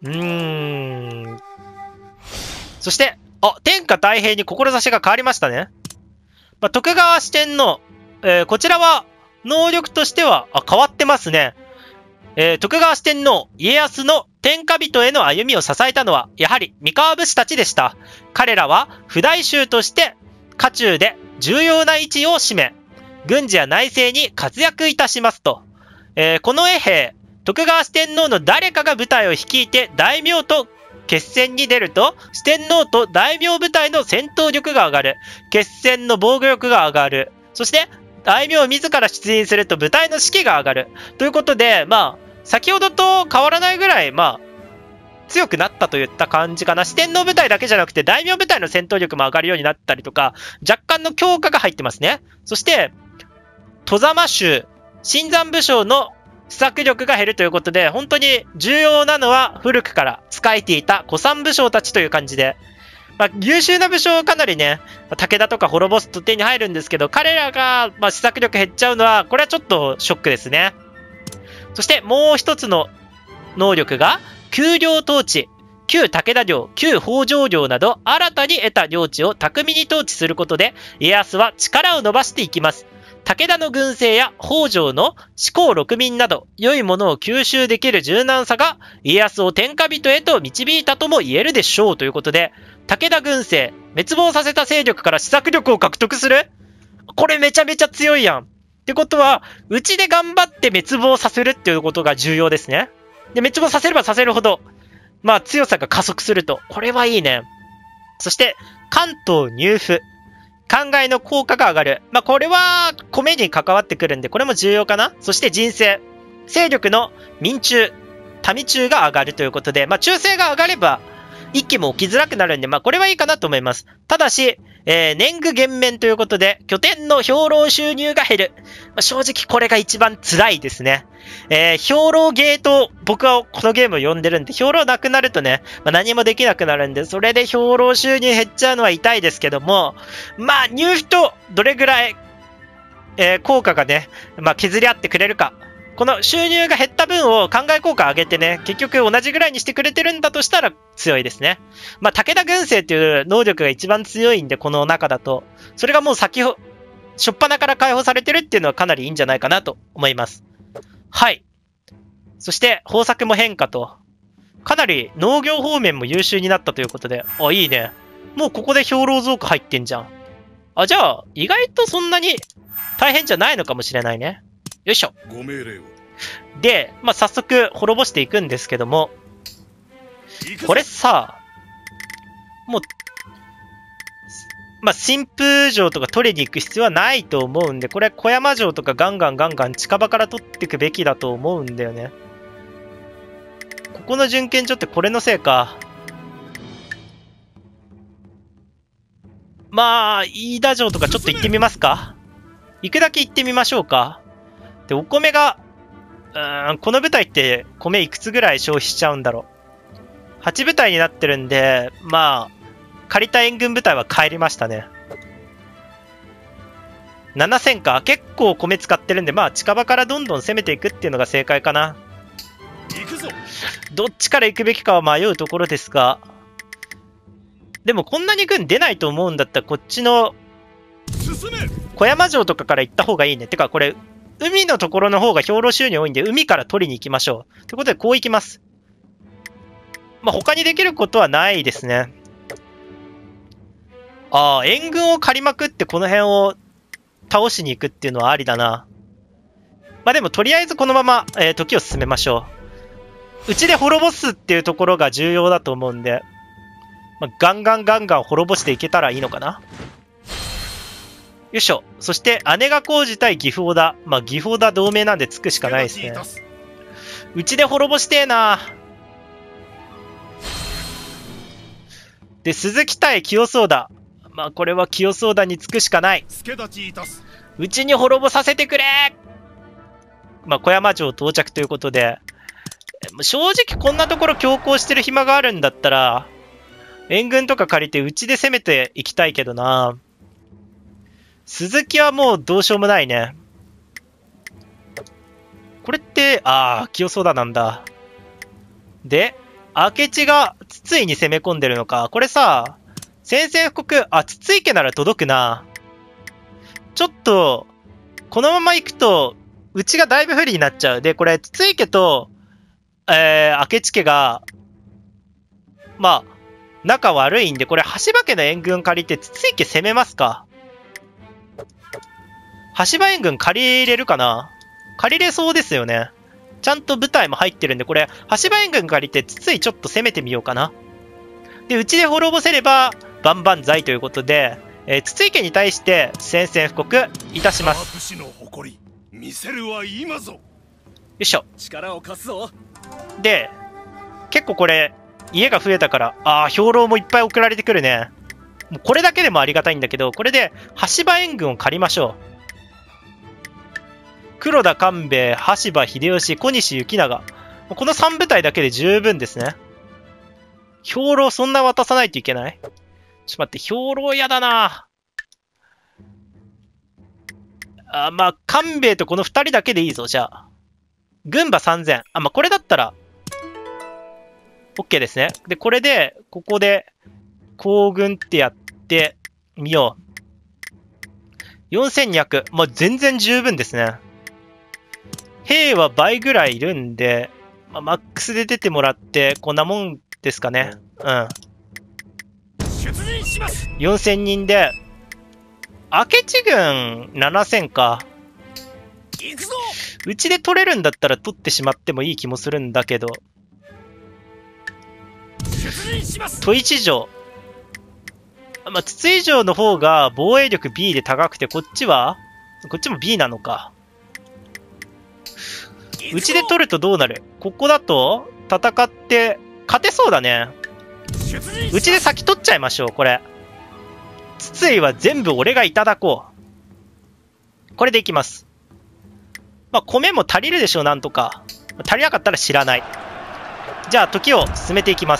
そして、天下太平に志が変わりましたね。徳川四天王、こちらは、能力としては、変わってますね。徳川四天王、家康の天下人への歩みを支えたのは、やはり三河武士たちでした。彼らは、不代衆として、家中で重要な位置を占め、軍事や内政に活躍いたしますと。この衛兵、徳川四天王の誰かが部隊を率いて大名と決戦に出ると、四天王と大名部隊の戦闘力が上がる。決戦の防御力が上がる。そして、大名自ら出陣すると部隊の士気が上がる。ということで、先ほどと変わらないぐらい、強くなったといった感じかな。四天王部隊だけじゃなくて、大名部隊の戦闘力も上がるようになったりとか、若干の強化が入ってますね。そして、外様衆、新参武将の施策力が減るということで、本当に重要なのは古くから仕えていた古参武将たちという感じで、優秀な武将かなりね、武田とか滅ぼすと手に入るんですけど、彼らが施策力減っちゃうのは、これはちょっとショックですね。そしてもう一つの能力が、丘陵統治。旧武田領、旧北条領など、新たに得た領地を巧みに統治することで、家康は力を伸ばしていきます。武田の軍勢や北条の四公六民など、良いものを吸収できる柔軟さが、家康を天下人へと導いたとも言えるでしょうということで、武田軍勢、滅亡させた勢力から施策力を獲得する？これめちゃめちゃ強いやん。ってことは、うちで頑張って滅亡させるっていうことが重要ですね。で、滅亡させればさせるほど、強さが加速すると。これはいいね。そして、関東入府。考えの効果が上がる。これは、米に関わってくるんで、これも重要かな。そして人生。勢力の民中、民中が上がるということで、忠誠が上がれば、一気も起きづらくなるんで、これはいいかなと思います。ただし、年貢減免ということで、拠点の兵糧収入が減る。正直これが一番辛いですね。兵糧ゲート、僕はこのゲームを呼んでるんで、兵糧なくなるとね、何もできなくなるんで、それで兵糧収入減っちゃうのは痛いですけども、入付とどれぐらい、効果がね、削り合ってくれるか。この収入が減った分を考え効果上げてね、結局同じぐらいにしてくれてるんだとしたら強いですね。武田軍勢っていう能力が一番強いんで、この中だと。それがもう初っ端から解放されてるっていうのはかなりいいんじゃないかなと思います。はい。そして、豊作も変化と。かなり農業方面も優秀になったということで。いいね。もうここで兵糧増加入ってんじゃん。じゃあ、意外とそんなに大変じゃないのかもしれないね。よいしょ。 ご命令を。 で、早速滅ぼしていくんですけども、これさ、もう、新風城とか取りに行く必要はないと思うんで、これ小山城とかガンガン近場から取っていくべきだと思うんだよね。ここの準検所ってこれのせいか。飯田城とかちょっと行ってみますか。行くだけ行ってみましょうか。で、お米が、この部隊って米いくつぐらい消費しちゃうんだろう。8部隊になってるんで、借りた援軍部隊は帰りましたね。7000か。結構米使ってるんで、近場からどんどん攻めていくっていうのが正解かな。どっちから行くべきかは迷うところですが、でもこんなに軍出ないと思うんだったら、こっちの小山城とかから行った方がいいね。てかこれ、海のところの方が兵糧収入多いんで、海から取りに行きましょう。ということで、こう行きます。他にできることはないですね。援軍を借りまくってこの辺を倒しに行くっていうのはありだな。でもとりあえずこのまま、時を進めましょう。うちで滅ぼすっていうところが重要だと思うんで、ガンガン滅ぼしていけたらいいのかな。よいしょ。そして、姉が工事対岐阜織田。岐阜織田同盟なんでつくしかないですね。うちで滅ぼしてえな。で、鈴木対清宗田。これは清宗田につくしかない。うちに滅ぼさせてくれ。小山城到着ということで。正直こんなところ強行してる暇があるんだったら、援軍とか借りてうちで攻めていきたいけどな。鈴木はもうどうしようもないね。これって、清宗田なんだ。で、 明智が筒井に攻め込んでるのか。これさ、宣戦布告、筒井家なら届くな。ちょっと、このまま行くと、うちがだいぶ不利になっちゃう。で、これ、筒井家と、明智家が、まあ、仲悪いんで、これ、羽柴家の援軍借りて、筒井家攻めますか。羽柴援軍借りれるかな。借りれそうですよね。ちゃんと部隊も入ってるんで、これ、羽柴援軍借りて、筒井ちょっと攻めてみようかな。で、うちで滅ぼせれば、万々歳ということで、筒井家に対して宣戦布告いたします。よいしょ。 力を貸すぞ。 で、結構これ、家が増えたから、兵糧もいっぱい送られてくるね。もうこれだけでもありがたいんだけど、これで、羽柴援軍を借りましょう。黒田官兵衛、羽柴秀吉、小西行長。この3部隊だけで十分ですね。兵糧そんな渡さないといけない？ちょっと待って、兵糧嫌だな。まあ、官兵衛とこの2人だけでいいぞ、じゃあ。軍馬3000。まあ、これだったら、OK ですね。で、これで、ここで、行軍ってやってみよう。4200。まあ、全然十分ですね。兵は倍ぐらいいるんで、マックスで出てもらって、こんなもんですかね。4000人で、明智軍7000か。うちで取れるんだったら取ってしまってもいい気もするんだけど。砥市城。筒井城の方が防衛力 B で高くて、こっちも B なのか。うちで取るとどうなる？ここだと戦って勝てそうだね。うちで先取っちゃいましょう、これ。筒井は全部俺がいただこう。これでいきます。米も足りるでしょう、なんとか。足りなかったら知らない。じゃあ、時を進めていきます。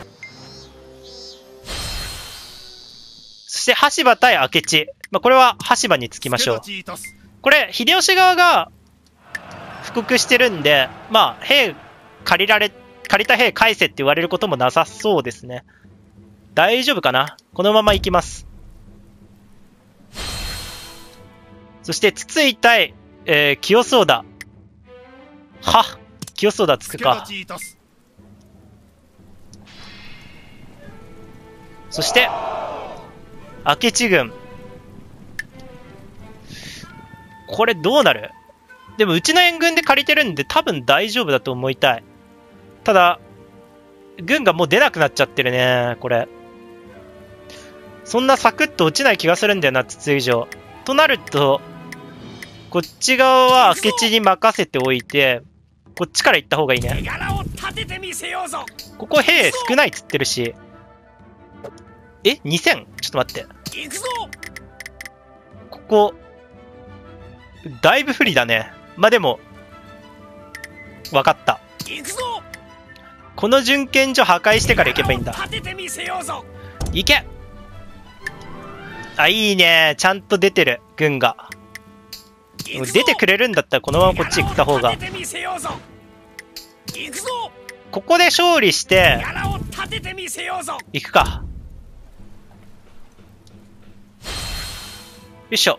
そして、羽柴対明智。これは羽柴につきましょう。これ、秀吉側が布告してるんで、兵借りた兵返せって言われることもなさそうですね。大丈夫かな？このまま行きます。そして、筒井対、清宗田。清宗田つくか。そして、明智軍。これどうなる？でもうちの援軍で借りてるんで多分大丈夫だと思いたい。ただ、軍がもう出なくなっちゃってるね、これ。そんなサクッと落ちない気がするんだよな、筒井城。となると、こっち側は明智に任せておいて、こっちから行った方がいいね。ここ兵少ないっつってるし。2000？ ちょっと待って。ここ、だいぶ不利だね。でも、わかった。この準検所破壊してから行けばいいんだ。行け！いいね。ちゃんと出てる、軍が。出てくれるんだったらこのままこっち行った方が。ここで勝利して、行くか。よいしょ。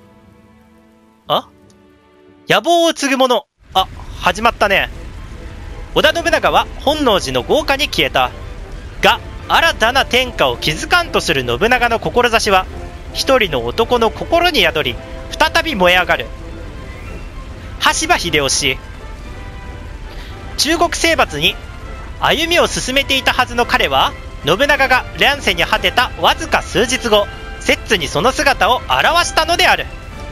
野望を継ぐ者。始まったね。織田信長は本能寺の豪華に消えた。が、新たな天下を築かんとする信長の志は、一人の男の心に宿り、再び燃え上がる。羽柴秀吉。中国征伐に歩みを進めていたはずの彼は、信長が乱世に果てたわずか数日後、摂津にその姿を現したのである。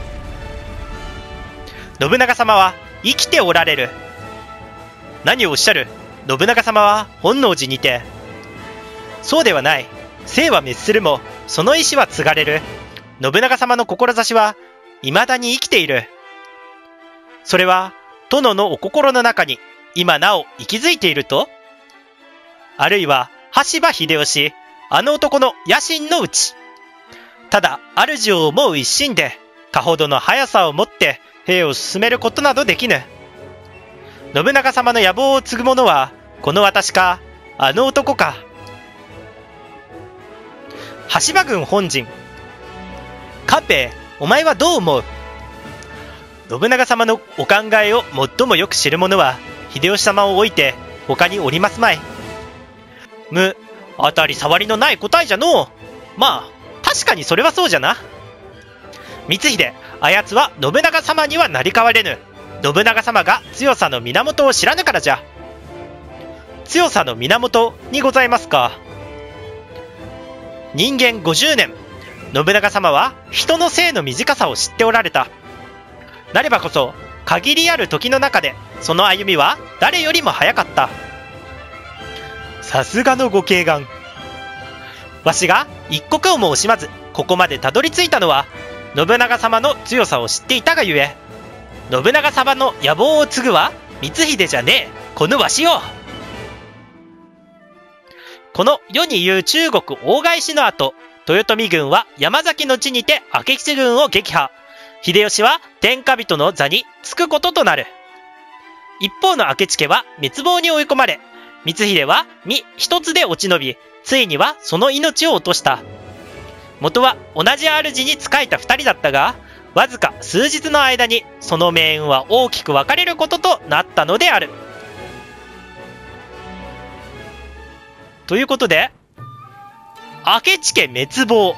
信長様は生きておられる。何をおっしゃる？信長様は本能寺にて。そうではない。生は滅するも、その意志は継がれる。信長様の志は未だに生きている。それは殿のお心の中に今なお息づいていると？あるいは羽柴秀吉、あの男の野心のうち。ただ主を思う一心で、かほどの速さをもって兵を進めることなどできぬ。信長様の野望を継ぐ者は、 この私か、あの男か。羽柴軍本陣。官兵衛、お前はどう思う？信長様のお考えを最もよく知る者は、秀吉様を置いて他におりますまい。当たり障りのない答えじゃのう。まあ、確かにそれはそうじゃな。光秀、あやつは信長様にはなり変われぬ。信長様が強さの源を知らぬからじゃ。強さの源にございますか。人間50年、信長様は人の生の短さを知っておられた。なればこそ、限りある時の中で、その歩みは誰よりも早かった。さすがのご敬願。わしが一刻をも惜しまず、ここまでたどり着いたのは、信長様の強さを知っていたがゆえ、信長様の野望を継ぐは光秀じゃねえ、このわしよ。この世に言う中国大返しの後、豊臣軍は山崎の地にて明智軍を撃破。秀吉は天下人の座につくこととなる。一方の明智家は滅亡に追い込まれ、光秀は身一つで落ち延び、ついにはその命を落とした。元は同じ主に仕えた二人だったが、わずか数日の間にその命運は大きく分かれることとなったのである。ということで、明智家滅亡。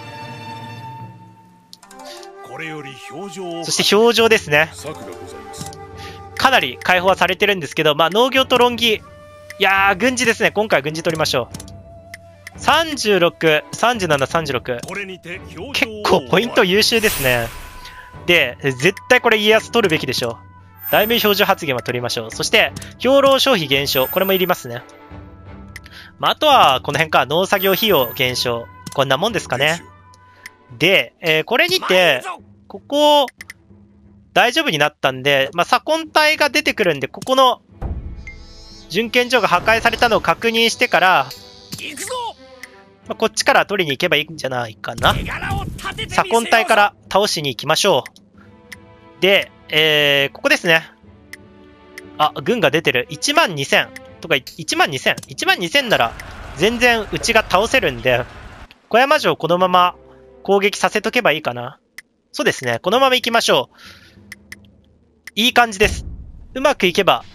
そして表情ですね。かなり解放はされてるんですけど、農業と論議、いやー、軍事ですね。今回は軍事取りましょう。36、37、36。結構ポイント優秀ですね。で、絶対これ家康取るべきでしょう。大名標準発言は取りましょう。そして、兵糧消費減少。これもいりますね。あとは、この辺か。農作業費用減少。こんなもんですかね。で、これにて、ここ、大丈夫になったんで、左近隊が出てくるんで、ここの、準検所が破壊されたのを確認してから、こっちから取りに行けばいいんじゃないかな。左近隊から倒しに行きましょう。で、ここですね。あ、軍が出てる。12000とか12000。12000なら全然うちが倒せるんで、小山城このまま攻撃させとけばいいかな。そうですね。このまま行きましょう。いい感じです。うまくいけば。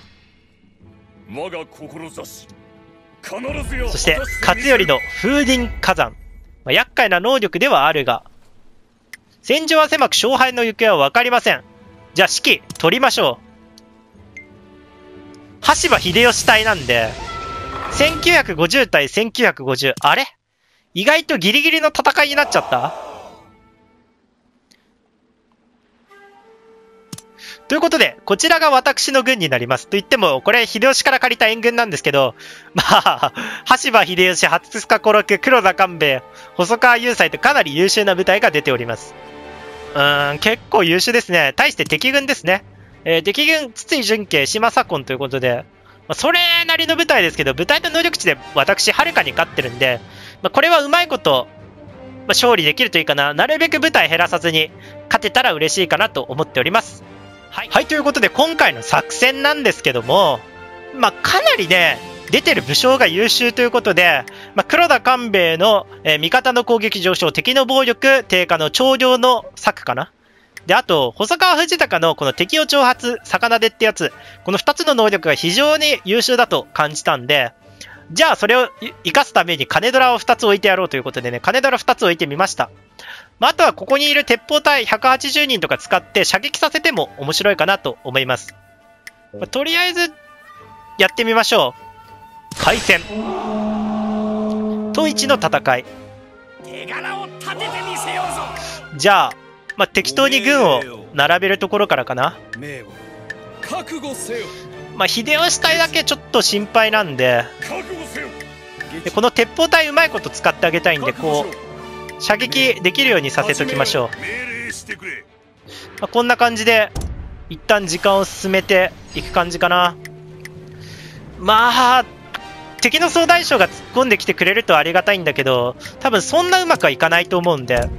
そして、勝頼の風林火山。厄介な能力ではあるが、戦場は狭く勝敗の行方は分かりません。じゃあ、指揮取りましょう。羽柴秀吉隊なんで、1950対1950。あれ？意外とギリギリの戦いになっちゃった？ということで、こちらが私の軍になります。と言っても、これ、秀吉から借りた援軍なんですけど、羽柴秀吉、初塚小六、黒田官兵衛、細川雄斎とかなり優秀な部隊が出ております。結構優秀ですね。対して敵軍ですね。敵軍、筒井純慶、島左近ということで、それなりの部隊ですけど、部隊と能力値で私、はるかに勝ってるんで、これはうまいこと、勝利できるといいかな。なるべく部隊減らさずに、勝てたら嬉しいかなと思っております。はい、ということで今回の作戦なんですけども、かなりね、出てる武将が優秀ということで、黒田官兵衛の、味方の攻撃上昇、敵の暴力低下の長領の策かな。で、あと、細川藤孝のこの敵を挑発、魚手ってやつ、この2つの能力が非常に優秀だと感じたんで、じゃあそれを生かすために金ドラを2つ置いてやろうということでね、金ドラ2つ置いてみました。あとはここにいる鉄砲隊180人とか使って射撃させても面白いかなと思います。とりあえずやってみましょう。開戦。都一の戦い。じゃあ、適当に軍を並べるところからかな。秀吉隊だけちょっと心配なんで、この鉄砲隊うまいこと使ってあげたいんで、こう射撃できるようにさせときましょう。こんな感じで一旦時間を進めていく感じかな。敵の総大将が突っ込んできてくれるとありがたいんだけど、多分そんなうまくはいかないと思うんで、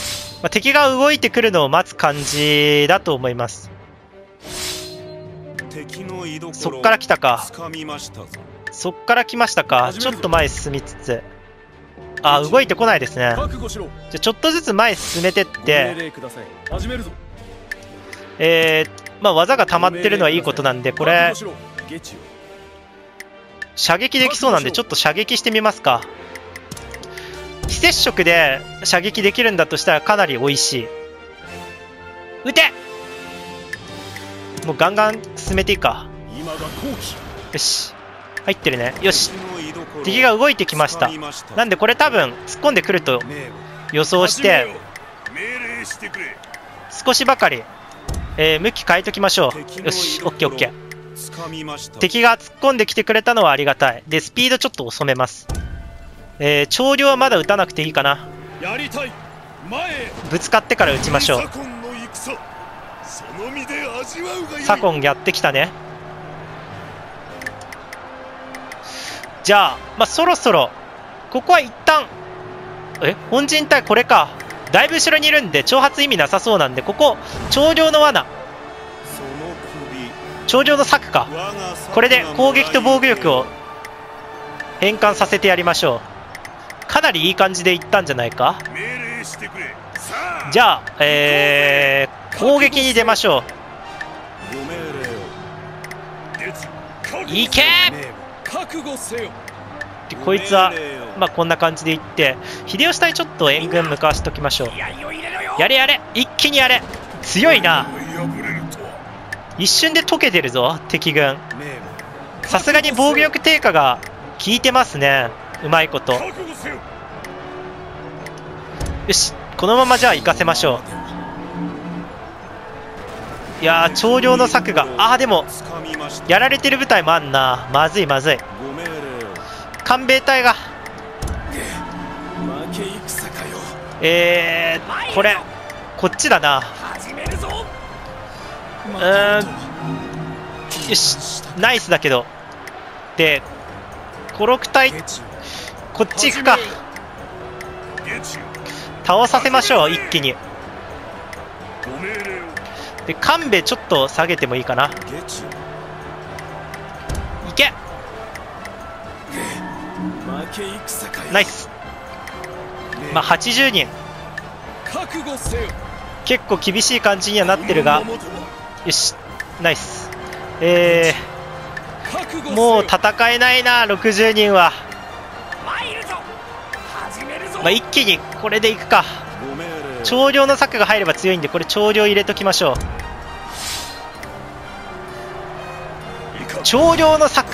敵が動いてくるのを待つ感じだと思います。 そっから来たか。そっから来ましたか。ちょっと前進みつつ。あ、動いてこないですね。じゃあちょっとずつ前進めてって、まあ技が溜まってるのはいいことなんで、これ射撃できそうなんで、ちょっと射撃してみますか。非接触で射撃できるんだとしたらかなり美味しい。撃て！もうガンガン進めていいか。よし、入ってるね。よし、敵が動いてきました。なんでこれ多分突っ込んでくると予想して、少しばかり、向き変えときましょう。よし、オッケーオッケー。敵が突っ込んできてくれたのはありがたい。でスピードちょっと遅めます。長量はまだ撃たなくていいかな。ぶつかってから撃ちましょう。左近やってきたね。じゃあ、まあ、そろそろここは一旦本陣隊これか。だいぶ後ろにいるんで挑発意味なさそうなんで、ここ長量の罠、長量の策か。これで攻撃と防御力を変換させてやりましょう。かなりいい感じでいったんじゃないか。じゃあ、攻撃に出ましょう。いけー！こいつはまあこんな感じでいって、秀吉隊ちょっと援軍向かわしときましょう。やれやれ、一気にやれ。強いな。一瞬で溶けてるぞ敵軍。さすがに防御力低下が効いてますね、うまいこと。よし、このままじゃあ行かせましょう。いやー、長量の策が、でもやられてる部隊もあんな。まずいまずい。官兵衛隊がこれこっちだな。よし、ナイスだけど。でコロク隊こっち行くか。倒させましょう一気に。で官兵衛ちょっと下げてもいいかな。いけ、ナイス。まあ80人、結構厳しい感じにはなってるが、よし、ナイス。もう戦えないな60人は。まあ一気にこれでいくか。長量の策が入れば強いんで、これ長量入れときましょう。長量の策、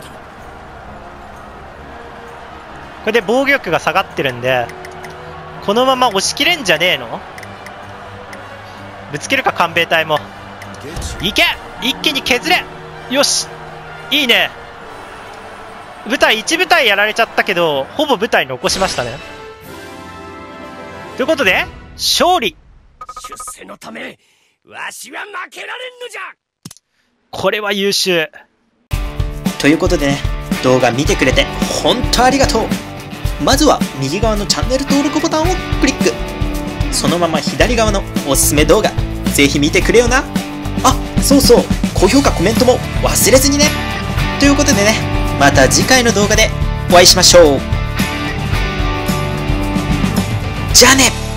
これで防御力が下がってるんで、このまま押し切れんじゃねえの。ぶつけるか官兵衛隊も。いけ、一気に削れ。よし、いいね。部隊1部隊やられちゃったけど、ほぼ部隊残しましたね。ということで勝利。出世のためわしは負けられんのじゃ。これは優秀。 ということでね、動画見てくれて本当ありがとう。まずは右側のチャンネル登録ボタンをクリック。そのまま左側のおすすめ動画ぜひ見てくれよな。そうそう、高評価コメントも忘れずにね。ということでね、また次回の動画でお会いしましょう。じゃあね。